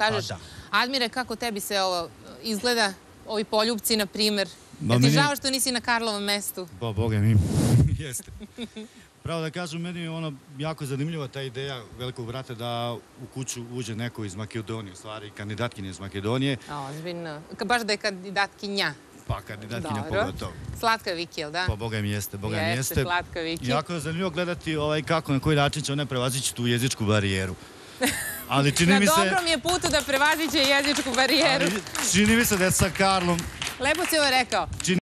kažeš, Admire, kako tebi se ovo izgleda, ovi poljupci, na primer? Jer ti žao što nisi na Karlovom mestu? Pa, Boga mi, jeste. Pravo da kažem, meni je ono jako zanimljiva ta ideja velikog brata da u kuću uđe neko iz Makedonije, u stvari kandidatkinje iz Makedonije. Ozbiljno. Baš da je kandidatkinja. Pa, kandidatkinja pogotovo. Slatka Viki, jel da? Pa, Boga mi jeste, Boga mi jeste. Jeste, slatka Viki. Jako je zanimljivo gledati kako, na koji način će ona prevazići tu jezičku barijeru. Ali čini mi se... Na dobrom je putu da prevaziće jezičku barijeru. Čini mi se da je sa Karlom... Lepo si ovo rekao.